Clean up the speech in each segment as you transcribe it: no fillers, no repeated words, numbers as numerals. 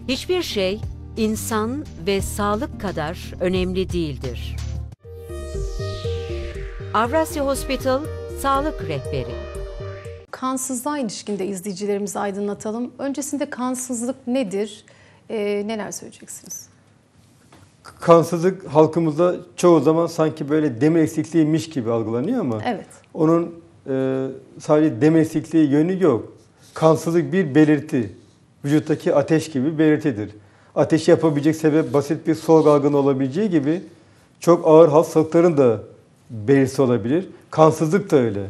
Hiçbir şey insan ve sağlık kadar önemli değildir. Avrasya Hospital Sağlık Rehberi. Kansızlığa ilişkin de izleyicilerimizi aydınlatalım. Öncesinde kansızlık nedir? Neler söyleyeceksiniz? Kansızlık halkımızda çoğu zaman sanki böyle demir eksikliğiymiş gibi algılanıyor ama Evet. onun sadece demir eksikliği yönü yok. Kansızlık bir belirti. Vücuttaki ateş gibi bir belirtidir. Ateşi yapabilecek sebep basit bir solg algını olabileceği gibi çok ağır hastalıkların da belirtisi olabilir. Kansızlık da öyle.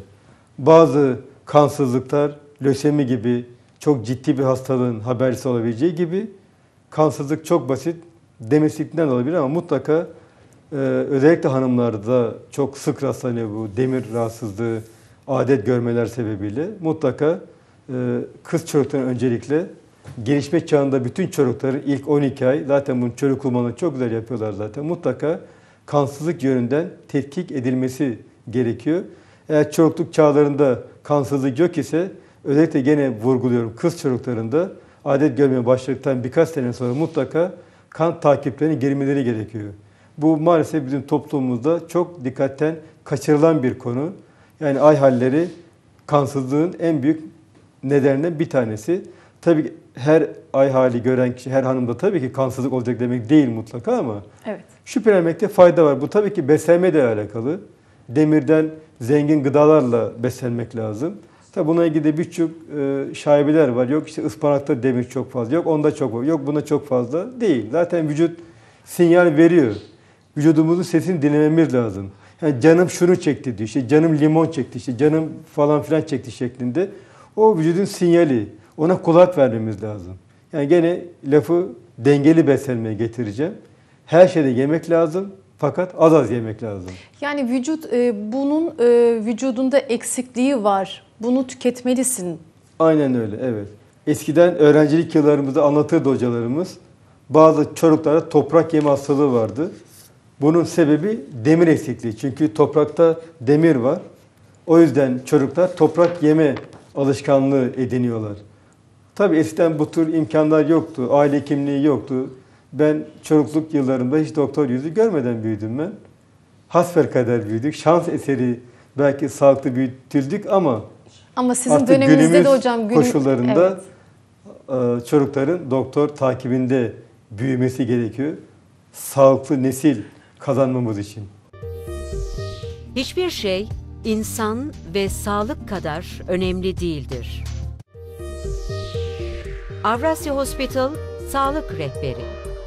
Bazı kansızlıklar lösemi gibi çok ciddi bir hastalığın habercisi olabileceği gibi kansızlık çok basit demir eksikliğinden olabilir ama mutlaka özellikle hanımlarda çok sık rastlanıyor bu demir rahatsızlığı, adet görmeler sebebiyle. Mutlaka kız çocukların öncelikle gelişme çağında bütün çocukların ilk 12 ay zaten bunu çocuk uzmanları çok güzel yapıyorlar zaten. Mutlaka kansızlık yönünden tetkik edilmesi gerekiyor. Eğer çocukluk çağlarında kansızlık yok ise özellikle gene vurguluyorum kız çocuklarında adet görmeye başladıktan birkaç sene sonra mutlaka kan takiplerine girmeleri gerekiyor. Bu maalesef bizim toplumumuzda çok dikkatten kaçırılan bir konu. Yani ay halleri kansızlığın en büyük nedenlerinden bir tanesi. Tabii her ay hali gören kişi, her hanımda tabii ki kansızlık olacak demek değil mutlaka ama Evet. şüphelenmekte fayda var. Bu tabii ki beslenmeyle alakalı. Demirden zengin gıdalarla beslenmek lazım. Tabii buna ilgili de birçok şaibeler var. Yok işte ıspanakta demir çok fazla, yok onda çok fazla, yok bunda çok fazla değil. Zaten vücut sinyal veriyor. Vücudumuzun sesini dinlememiz lazım. Yani canım şunu çekti diyor, işte canım limon çekti, işte canım falan filan çekti şeklinde. O vücudun sinyali. Ona kulak vermemiz lazım. Yani gene lafı dengeli beslenmeye getireceğim. Her şeyde yemek lazım fakat az az yemek lazım. Yani vücut bunun vücudunda eksikliği var. Bunu tüketmelisin. Aynen öyle, evet. Eskiden öğrencilik yıllarımızda anlatırdı hocalarımız. Bazı çocuklara toprak yeme hastalığı vardı. Bunun sebebi demir eksikliği. Çünkü toprakta demir var. O yüzden çocuklar toprak yeme alışkanlığı ediniyorlar. Tabii eskiden bu tür imkanlar yoktu. Aile hekimliği yoktu. Ben çocukluk yıllarımda hiç doktor yüzü görmeden büyüdüm ben. Hasbelkader büyüdük. Şans eseri belki sağlıklı büyütüldük ama Sizin döneminizde de hocam koşullarında çocukların doktor takibinde büyümesi gerekiyor. Sağlıklı nesil kazanmamız için. Hiçbir şey insan ve sağlık kadar önemli değildir. Avrasya Hospital Sağlık Rehberi.